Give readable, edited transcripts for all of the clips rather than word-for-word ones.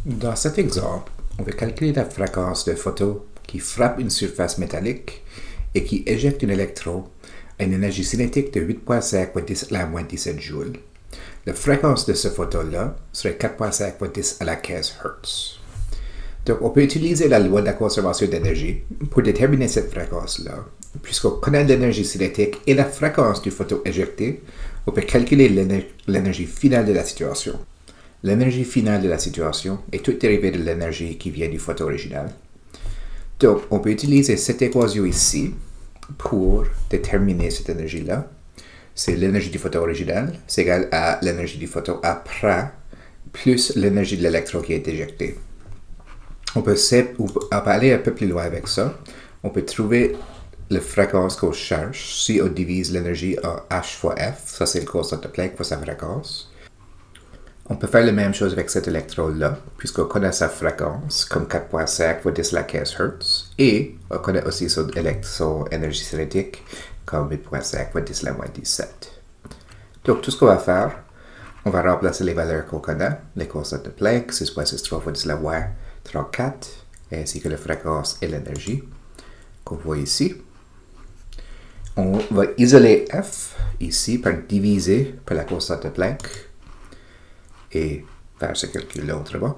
Dans cet exemple, on va calculer la fréquence de photon qui frappe une surface métallique et qui éjecte un électron à une énergie cinétique de 8,5 fois 10 à la moins 17 joules. La fréquence de ce photon-là serait 4,5 fois 10 à la 15 Hz. Donc, on peut utiliser la loi de la conservation d'énergie pour déterminer cette fréquence-là. Puisqu'on connaît l'énergie cinétique et la fréquence du photon éjecté, on peut calculer l'énergie finale de la situation. L'énergie finale de la situation est toute dérivée de l'énergie qui vient du photon original. Donc, on peut utiliser cette équation ici pour déterminer cette énergie-là. C'est l'énergie du photon original, c'est égal à l'énergie du photon après, plus l'énergie de l'électron qui est éjecté. On peut aller un peu plus loin avec ça. On peut trouver la fréquence qu'on cherche si on divise l'énergie en H fois F. Ça, c'est le constant de Planck pour sa fréquence. On peut faire la même chose avec cet électrode-là, puisqu'on connaît sa fréquence comme 4,5 fois 10 à la 15 Hz, et on connaît aussi son énergie cinétique comme 8,5 fois 10 à la moins 17. Donc, tout ce qu'on va faire, on va remplacer les valeurs qu'on connaît, les constantes de Planck, 6,63 fois 10 à la moins 34, ainsi que la fréquence et l'énergie qu'on voit ici. On va isoler F ici par diviser par la constante de Planck et faire ce calcul-là autrement.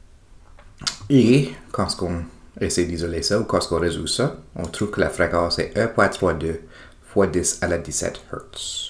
Et quand on essaie d'isoler ça ou quand on résout ça, on trouve que la fréquence est 1,32 fois 10 à la 17 Hz.